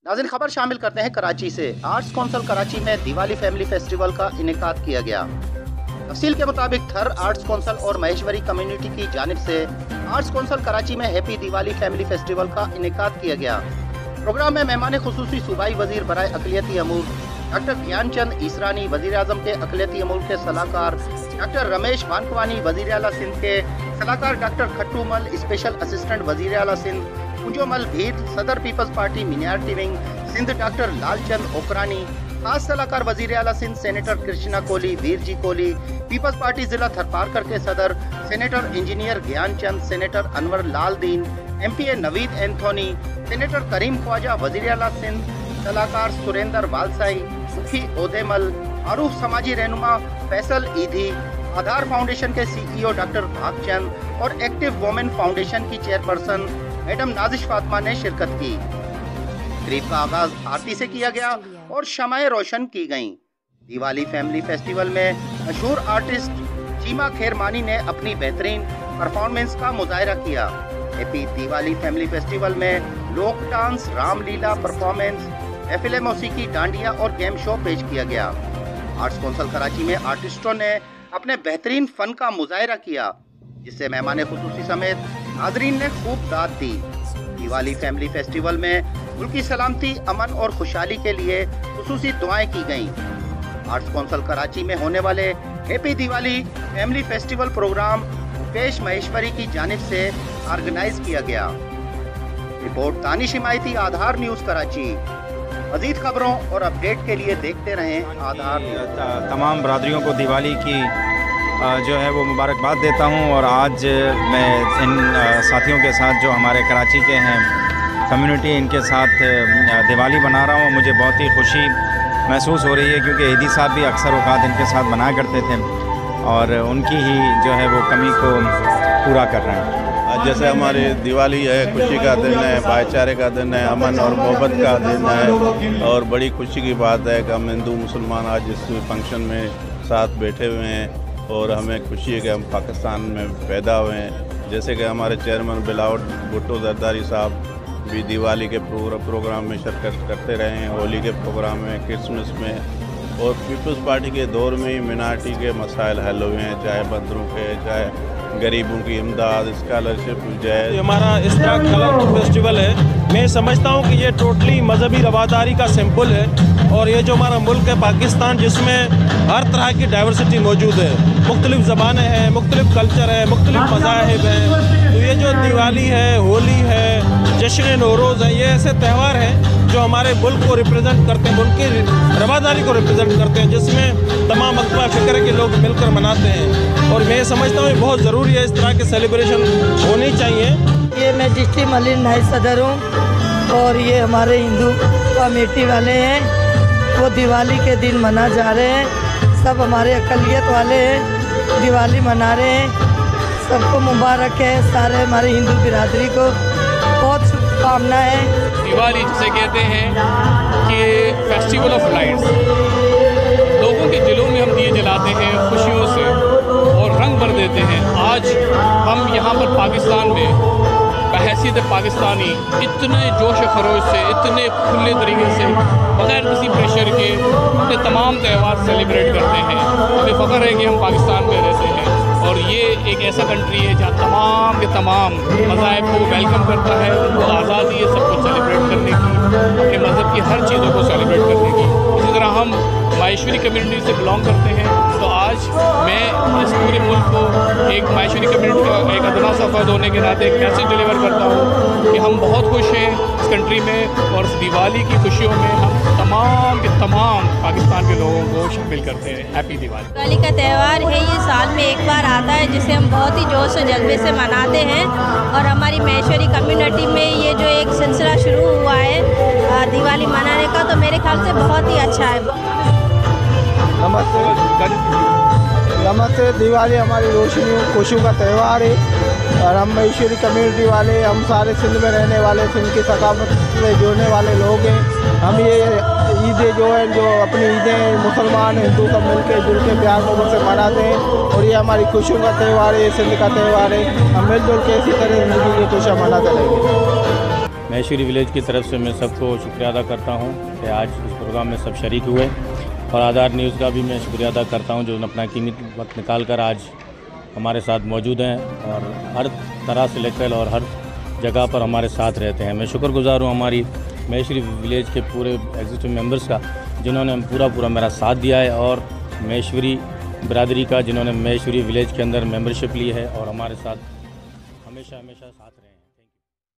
नाज़रीन, खबर शामिल करते हैं कराची से। आर्ट्स कौंसिल कराची में दिवाली फैमिली फेस्टिवल का इनेकाद किया गया। तफसील के मुताबिक थर आर्ट्स कौंसिल और महेश्वरी कम्युनिटी की जानिब से आर्ट्स कौंसिल कराची में हैप्पी दिवाली फैमिली फेस्टिवल का इनेकाद किया गया। प्रोग्राम में मेहमान खुसूसी सूबाई वजीर बराए अक़लियती अमूर डॉक्टर ज्ञानचंद ईसरानी, वजीर आज़म के अक़लियती अमूर के सलाहकार डॉक्टर रमेश वानखवानी, वजीर आला सिंध के सलाहकार डॉक्टर खट्टू मल, स्पेशल असिस्टेंट वजीर आला सिंध कुंजोमल भीर, सदर Peoples Party minority wing Sindh doctor Lalchand Okrani, खास सलाहकार वजीर आला Sindh senator Krishna Kohli, Veer ji Kohli, Peoples Party जिला थरपारकर के सदर senator engineer Gyanchand, senator Anwar Lal Dean, MPA Naveed Anthony, senator Karim Khawaja, वजीर आला सिंध सलाहकार सुरेंद्र वालसाई, मुखी ओदेमल, मारूफ समाजी रहनुमा फैसल ईदी, आधार फाउंडेशन के CEO डॉक्टर भागचंद और एक्टिव वुमेन फाउंडेशन की चेयरपर्सन मैडम नाजिश फातिमा ने शिरकत की। तकरीब का आगाज आरती से किया गया और शमाएं रोशन की गईं। दिवाली फैमिली फेस्टिवल में मशहूर आर्टिस्ट चीमा खेरमानी ने अपनी बेहतरीन परफॉर्मेंस का मुजाहरा किया। हैप्पी दिवाली फैमिली फेस्टिवल में लोक डांस, रामलीला परफॉर्मेंस, महफिल मौसीकी, डांडिया और गेम शो पेश किया गया। आर्ट्स कौंसिल कराची में आर्टिस्टों ने अपने बेहतरीन फन का मुजाहरा किया, जिससे मेहमान खुसूसी समेत नाजरीन ने खूब दाद दी। दिवाली फैमिली फेस्टिवल में मुल्की सलामती, अमन और खुशहाली के लिए खुसूसी दुआएं की गईं। आर्ट्स कौंसिल कराची में होने वाले happy Diwali family festival programme Mukesh Maheshwari की जानिब से ऑर्गेनाइज किया गया। Report Danish Himayati, Aadhaar news Karachi. मज़ीद खबरों और अपडेट के लिए देखते रहें आधार। तमाम बरादरियों को दिवाली की जो है वो मुबारकबाद देता हूँ। और आज मैं इन साथियों के साथ जो हमारे कराची के हैं कम्युनिटी, इनके साथ दिवाली मना रहा हूँ। मुझे बहुत ही खुशी महसूस हो रही है, क्योंकि ईदी साहब भी अक्सर औकात इनके साथ बनाया करते थे और उनकी ही जो है वो कमी को पूरा कर रहे हैं। जैसे हमारी दिवाली है, खुशी का दिन है, भाईचारे का दिन है, अमन और मोहब्बत का दिन है। और बड़ी खुशी की बात है कि हम हिंदू मुसलमान आज इस फंक्शन में साथ बैठे हुए हैं और हमें खुशी है कि हम पाकिस्तान में पैदा हुए हैं। जैसे कि हमारे चेयरमैन बिलावल भुट्टो जरदारी साहब भी दिवाली के प्रोग्राम में शिरकत करते रहे हैं, होली के प्रोग्राम में, क्रिसमस में, और पीपल्स पार्टी के दौर में ही मिनार्टी के मसाइल हल हुए हैं, चाहे बंदरों के, चाहे गरीबों की इमदाद, स्कॉलरशिप, जय। हमारा इस तरह कलरफुल फेस्टिवल है, मैं समझता हूँ कि ये टोटली मजहबी रवादारी का सिंबल है। और ये जो हमारा मुल्क है पाकिस्तान, जिसमें हर तरह की डाइवर्सिटी मौजूद है, मुख्तलिफ ज़बानें हैं, मुख्तलिफ कल्चर है, मुख्तलिफ मज़ाहिब हैं। तो ये जो दिवाली है, होली है, जश्न नौरोज़ है, ये ऐसे त्यौहार हैं जो हमारे मुल्क को रिप्रेजेंट करते हैं, मुल्क की रवादारी को रिप्रेजेंट करते हैं, जिसमें तमाम अक़वा फ़िक्र के लोग मिलकर मनाते हैं। और मैं समझता हूँ बहुत ज़रूरी है, इस तरह के सेलिब्रेशन होनी चाहिए। ये मैं डिस्ट्रिक्ट मलिन नाई सदर हूँ और ये हमारे हिंदू कमेटी वाले हैं, वो दिवाली के दिन मना जा रहे हैं। सब हमारे अक़लियत वाले हैं, दिवाली मना रहे हैं। सबको मुबारक है, सारे हमारे हिंदू बिरादरी को बहुत शुभकामना है। दिवाली जिसे कहते हैं कि फेस्टिवल ऑफ लाइट्स, लोगों के दिलों में हम दिए जलाते हैं खुशियों से और रंग भर देते हैं। आज हम यहाँ पर पाकिस्तान में बहैसियत पाकिस्तानी इतने जोश खरोश से, इतने खुले तरीके से, बग़ैर किसी प्रेशर के अपने तमाम त्यौहार सेलिब्रेट करते हैं। हमें फ़ख्र है कि हम पाकिस्तान में रहते हैं और ये एक ऐसा कंट्री है जहाँ तमाम के तमाम मज़ाहिब को वेलकम करता है। उनको आज़ादी है सब कुछ सेलिब्रेट करने की, अपने मज़हब की हर चीज़ों को सेलिब्रेट करने की। इसी तरह हम माहेश्वरी कम्युनिटी से बिलोंग करते हैं, तो आज मैं इस पूरे मुल्क को एक माहेश्वरी कम्युनिटी का एक अदना सा फ़र्द होने के नाते एक मैसेज डिलीवर करता हूँ कि हम बहुत खुश हैं इस कंट्री में और इस दिवाली की खुशियों में हम तमाम के तमाम पाकिस्तान के लोगों को शामिल करते हैं। हैप्पी दिवाली। दिवाली का त्यौहार है, ये साल में एक बार आता है, जिसे हम बहुत ही जोश और जज्बे से मनाते हैं। और हमारी माहेश्वरी कम्युनिटी में ये जो एक सिलसिला शुरू हुआ है दिवाली मनाने का, तो मेरे ख्याल से बहुत ही अच्छा है। नमस्ते। दिवाली हमारी रोशनी खुशियों का त्यौहार है और हम माहेश्वरी कम्युनिटी वाले, हम सारे सिंध में रहने वाले, सिंध की सकाफत से जुड़ने वाले लोग हैं। हम ये ईदें जो है, जो अपनी ईदें मुसलमान हिंदू सब मिल के जुल के प्यार मोहब्बत से मनाते हैं और ये हमारी खुशियों का त्यौहार है, सिंध का त्यौहार है। हम मिलजुल के इसी तरह ज़िंदगी की खुशियाँ मनाते रहेंगे। महेश्वरी विलेज की तरफ से मैं सबको शुक्रिया अदा करता हूं कि आज इस प्रोग्राम में सब शरीक हुए, और आधार न्यूज़ का भी मैं शुक्रिया अदा करता हूं जो अपना कीमती वक्त निकाल कर आज हमारे साथ मौजूद हैं और हर तरह से लेकर और हर जगह पर हमारे साथ रहते हैं। मैं शुक्रगुजार हूँ हमारी महेश्वरी विलेज के पूरे एग्जीक्यूटिव मेंबर्स का, जिन्होंने पूरा मेरा साथ दिया है, और महेश्वरी बिरादरी का, जिन्होंने महेश्वरी विलेज के अंदर मेंबरशिप ली है और हमारे साथ हमेशा साथ रहे।